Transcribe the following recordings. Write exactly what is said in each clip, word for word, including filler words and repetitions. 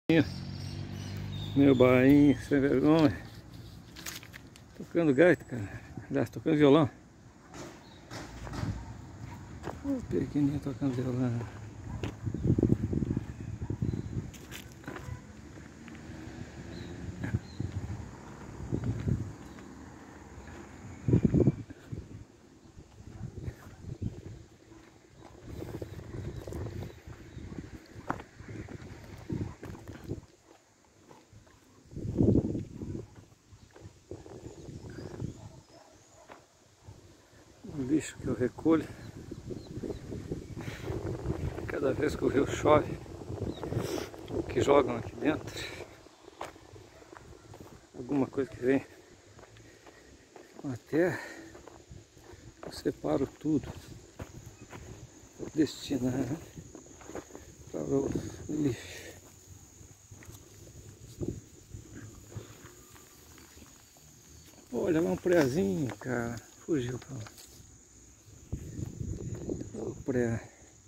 Meu bainho, sem vergonha. Tocando gaita, cara. Aliás, tocando violão. O pequenininho tocando violão. O lixo que eu recolho cada vez que o rio chove, o que jogam aqui dentro, alguma coisa que vem com a terra, eu separo tudo, vou destinar para o lixo. Olha lá um prezinho, cara, fugiu pra lá. O pré.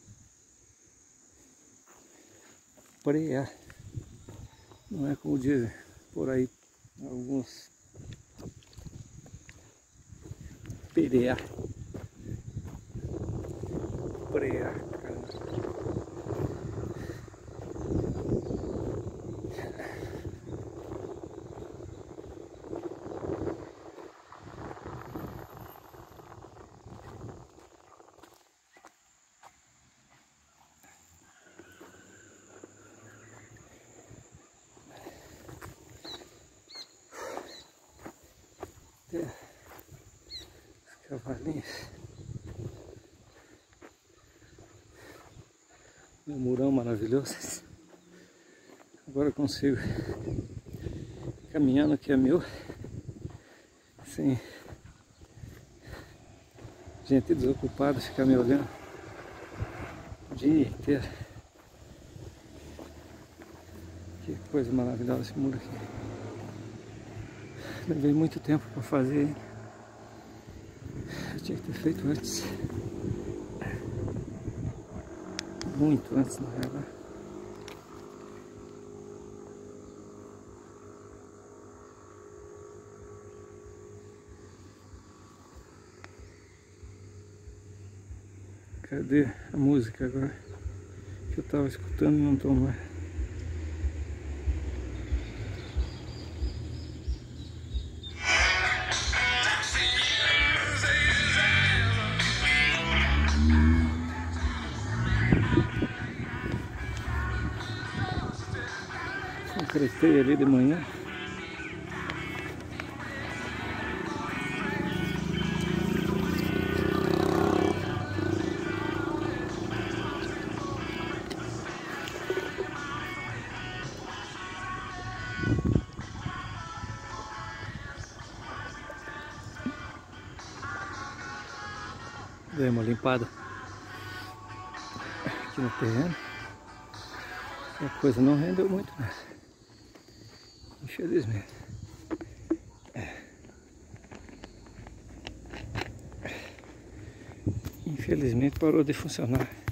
Pré. Não é como dizem por aí alguns. Pereá. Preá, cara. Os cavalinhos. Meu murão maravilhoso. Agora eu consigo caminhar no que é meu, sem gente desocupada ficar me olhando o dia inteiro. Que coisa maravilhosa esse muro aqui. Levei muito tempo para fazer, hein? Eu tinha que ter feito antes. Muito antes, na realidade. Cadê a música agora? Que eu estava escutando e não estou mais. Concretei ali de manhã. Dei uma limpada aqui no terreno. A coisa não rendeu muito, né? Infelizmente. Infelizmente parou de funcionar.